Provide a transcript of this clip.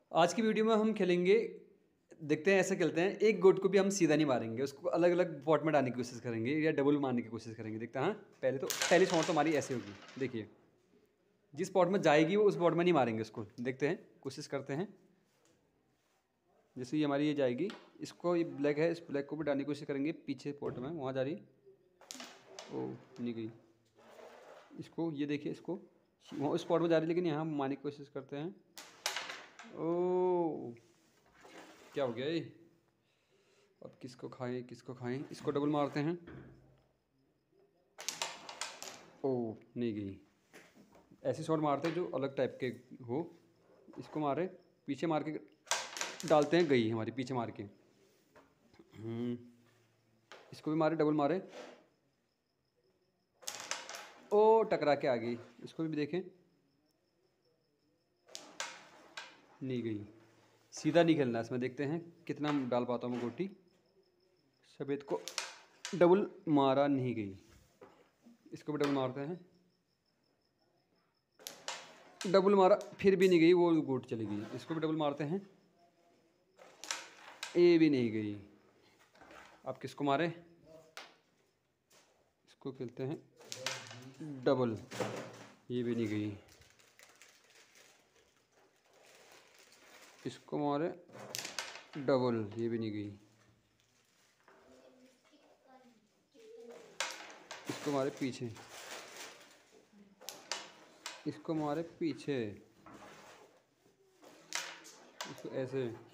आज की वीडियो में हम खेलेंगे, देखते हैं ऐसे खेलते हैं। एक गोट को भी हम सीधा नहीं मारेंगे, उसको अलग अलग पॉट में डालने की कोशिश करेंगे या डबल मारने की कोशिश करेंगे। देखते हैं। हाँ, पहली शॉट तो हमारी ऐसे होगी। देखिए, जिस पॉट में जाएगी वो उस पॉट में नहीं मारेंगे उसको। देखते हैं, कोशिश करते हैं। जैसे ये हमारी ये जाएगी, इसको ये ब्लैक है, इस ब्लैक को भी डालने की कोशिश करेंगे पीछे पॉट में। वहाँ जा रही, ओ नहीं गई। इसको ये देखिए, इसको वहाँ उस पॉट में जा रही, लेकिन यहाँ मारने की कोशिश करते हैं। ओ क्या हो गया ये? अब किसको खाएं, किसको खाएं? इसको डबल मारते हैं। ओ नहीं गई। ऐसी शॉट मारते हैं जो अलग टाइप के हो। इसको मारे, पीछे मार के डालते हैं, गई हमारी पीछे मार के। इसको भी मारे, डबल मारे। ओ टकरा के आ गई। इसको भी देखें, नहीं गई। सीधा नहीं खेलना इसमें। देखते हैं कितना डाल पाता हूँ मैं गोटी। सफ़ेद को डबल मारा, नहीं गई। इसको भी डबल मारते हैं, डबल मारा, फिर भी नहीं गई, वो गोट चली गई। इसको भी डबल मारते हैं, ये भी नहीं गई। अब किसको मारे? इसको खेलते हैं डबल, ये भी नहीं गई। इसको मारे डबल, ये भी नहीं गई। इसको मारे पीछे, इसको मारे पीछे, इसको ऐसे,